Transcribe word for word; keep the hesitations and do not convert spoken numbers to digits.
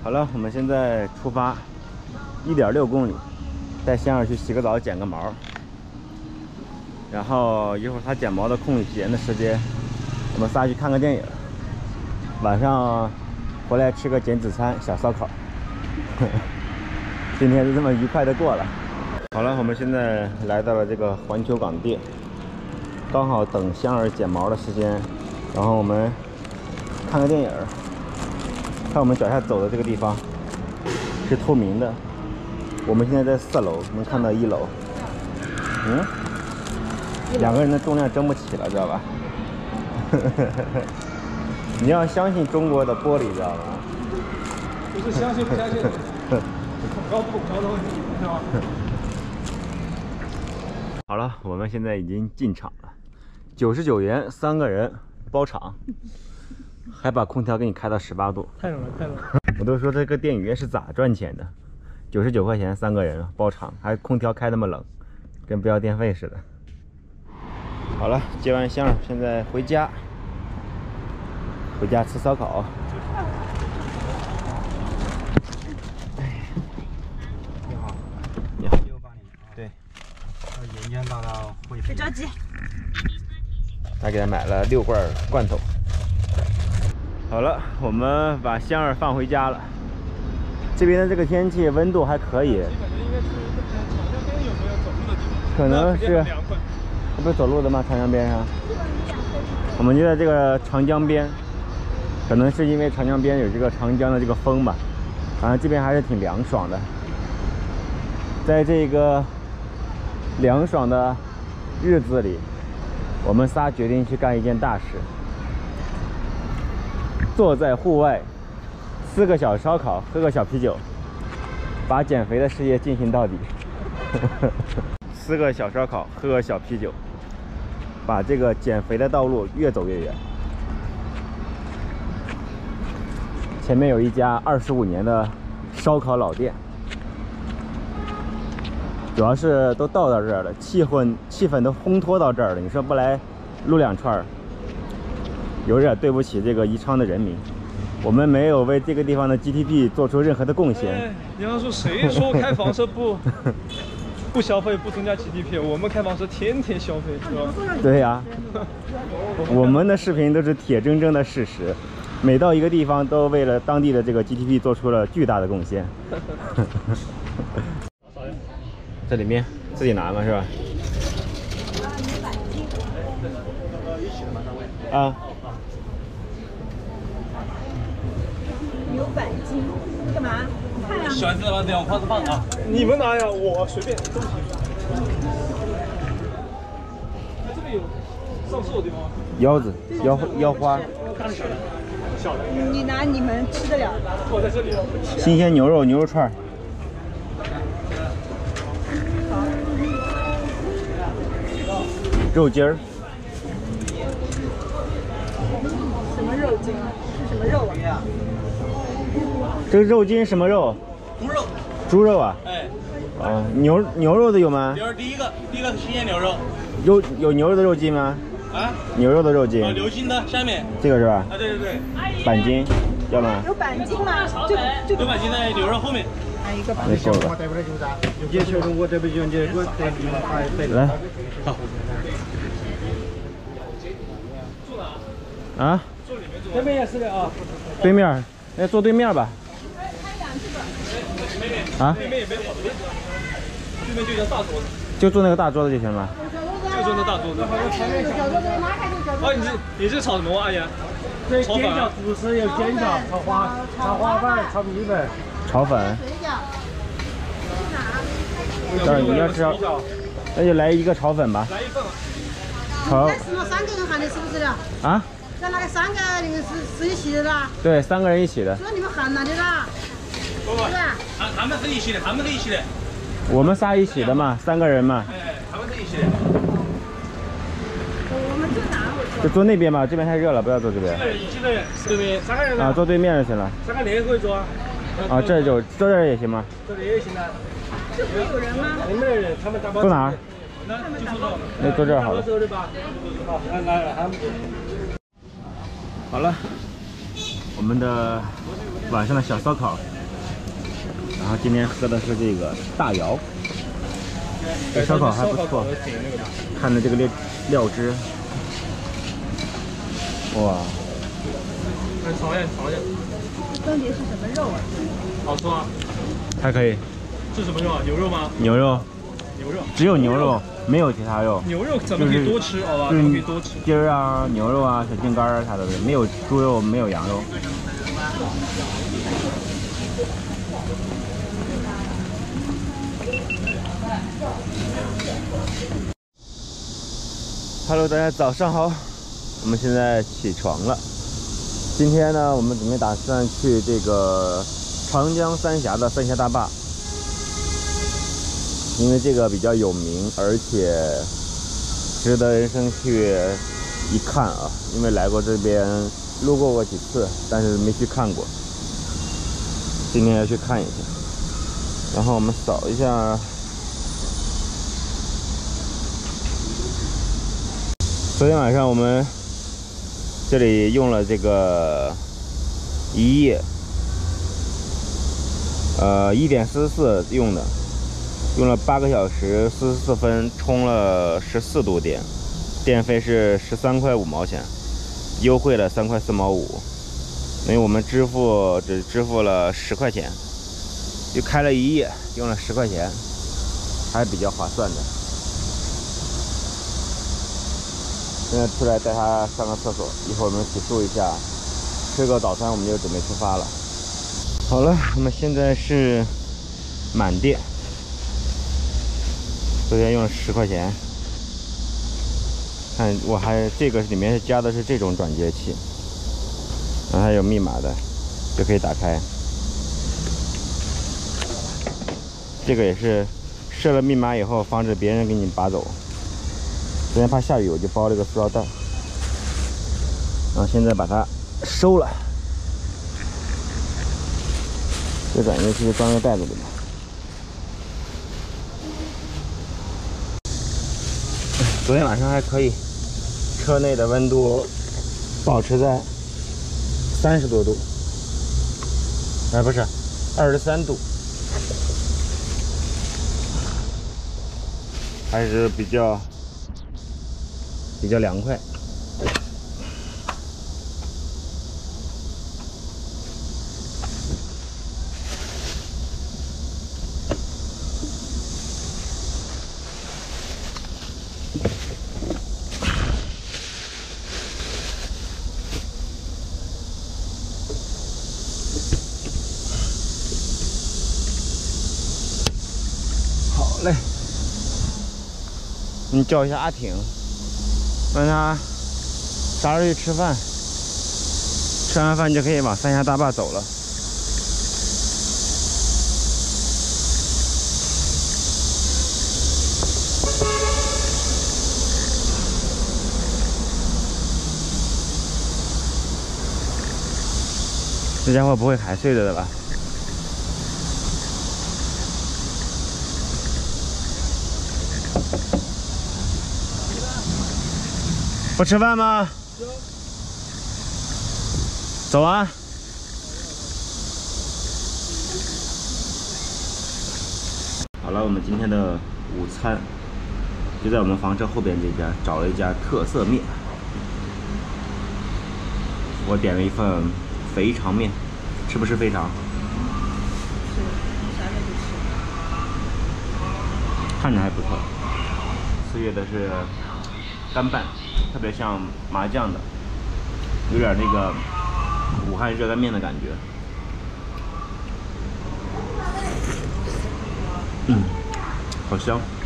好了，我们现在出发，一点六公里，带香儿去洗个澡、剪个毛，然后一会儿他剪毛的空闲的时间，我们仨去看个电影，晚上回来吃个减脂餐小烧烤。今天就这么愉快的过了。好了，我们现在来到了这个环球港店，刚好等香儿剪毛的时间，然后我们看个电影。看我们脚下走的这个地方是透明的，我们现在在四楼，能看到一楼。嗯，两个人的重量争不起了，知道吧？你要相信中国的玻璃，知道吗？ 不是相信不相信，高不高的问题，是吧？ 好了，我们现在已经进场了，九十九元三个人包场。还把空调给你开到十八度， 太冷了，太冷了！ 我都说这个电影院是咋赚钱的？九十九块钱三个人包场，还空调开那么冷，跟不要电费似的。好了，接完香，现在回家，回家吃烧烤。 你好， 你好， 六八年， 对， 沿江大道汇丰。 别着急， 他给他买了六罐罐头。好了，我们把香儿放回家了。这边的这个天气温度还可以， 基本上应该是长江边有没有走路的地方？ 可能是，这不是走路的吗？长江边上，我们就在这个长江边，可能是因为长江边有这个长江的这个风吧，反正这边还是挺凉爽的。在这个凉爽的日子里，我们仨决定去干一件大事。坐在户外，吃个小烧烤，喝个小啤酒，把减肥的事业进行到底。吃个小烧烤，喝个小啤酒，把这个减肥的道路越走越远。前面有一家二十五年的烧烤老店，主要是都到到这儿了，气氛气氛都烘托到这儿了，你说不来撸两串儿？有点对不起这个宜昌的人民，我们没有为这个地方的 G D P 做出任何的贡献。 哎、你要说谁说开房车不不消费不增加 G D P？ 我们开房车天天消费，是吧？ 对呀、啊，我们的视频都是铁铮铮的事实，每到一个地方都为了当地的这个 G D P 做出了巨大的贡献。这里面自己拿嘛是吧？啊。 牛板筋，干嘛？看呀、啊。 喜欢吃的吗？两块子放啊！ 你们拿呀，我随便都行。哎，这边有上树的地方吗？ 腰子、腰腰花。 小的。 你拿你们吃得了？ 我在这里。 新鲜牛肉牛肉串。肉筋儿。 什么肉筋？是什么肉啊？ 这个肉筋什么肉？ 猪肉。 猪肉啊？ 哎。 啊，牛牛肉的有吗？ 牛肉第一个，第一个是新鲜牛肉。 有有牛肉的肉筋吗？ 啊？ 牛肉的肉筋。 啊，流心的下面。 这个是吧？ 啊，对对对。 板筋，要吗？ 有板筋吗？就就有板筋在牛肉后面。 还有一个板那够了。来。 好。 啊？ 那边也是的啊。 对面，那坐对面吧。啊？ 对面也没好多，对面就一张大桌子， 就坐那个大桌子就行了。 就坐那大桌子。哦，你是你是炒什么阿姨？ 对，煎饺、主食有煎饺、炒花、炒花瓣、炒米粉、 炒粉。这儿你要吃，那就来一个炒粉吧。 来一份。 炒。 是我三个人喊的，是不是的？ 啊？ 那那个三个那个是是一起的啦？ 对，三个人一起的。 说你们喊了的啦？ 不不， 是吧？ 他他们是一起的，他们是一起的。 我们仨一起的嘛，三个人嘛。 哎，他们是一起的。 我们坐哪？我就坐那边吧，这边太热了，不要坐这边。 一起的人，对面三个人啊，坐对面就行了。 三个人也可以坐啊。 啊，这就坐这儿也行吗？ 这里也行啊。 这不有人吗？ 你们的人，他们打包。 坐哪儿？ 那就坐这。 那坐这儿好了。 对吧？好，来来来，他们。 好了，我们的晚上的小烧烤然后今天喝的是这个大窑，这烧烤还不错，看着这个料料汁，哇！ 来尝一下，尝一下。 分别是什么肉啊？ 好吃吗？ 还可以。 是什么肉啊？牛肉吗？ 牛肉。 牛肉。 只有牛肉，没有其他肉。 牛肉咱们可以多吃，好吧？咱们可以多吃。 筋儿啊，牛肉啊，小筋干儿啥的，没有猪肉，没有羊肉。Hello， 大家早上好，我们现在起床了。今天呢，我们准备打算去这个长江三峡的三峡大坝，因为这个比较有名，而且值得人生去一看啊。因为来过这边，路过过几次，但是没去看过。今天要去看一下。然后我们扫一下。昨天晚上我们这里用了这个一夜，呃，一点四十四用的，用了八个小时四十四分，充了十四度电，电费是十三块五毛钱，优惠了三块四毛五，因为我们支付只支付了十块钱，就开了一夜，用了十块钱，还比较划算的。现在出来带他上个厕所，一会儿我们洗漱一下，吃个早餐，我们就准备出发了。好了，我们现在是满电，昨天用了十块钱。看我还这个里面加的是这种转接器，然后还有密码的，就可以打开。这个也是设了密码以后，防止别人给你拔走。昨天怕下雨，我就包了个塑料袋，然后现在把它收了。这转接器装在袋子里面。昨天晚上还可以，车内的温度保持在三十多度，哎，不是二十三度，还是比较。比较凉快。好嘞，你叫一下阿挺。让他啥时候去吃饭，吃完饭就可以往三峡大坝走了。这家伙不会海睡着的吧？不吃饭吗？走啊！好了，我们今天的午餐就在我们房车后边这家，找了一家特色面。我点了一份肥肠面，吃不吃肥肠？ 吃，啥面都吃。 看着还不错。吃的是干拌。特别像麻酱的，有点那个武汉热干面的感觉。嗯，好香。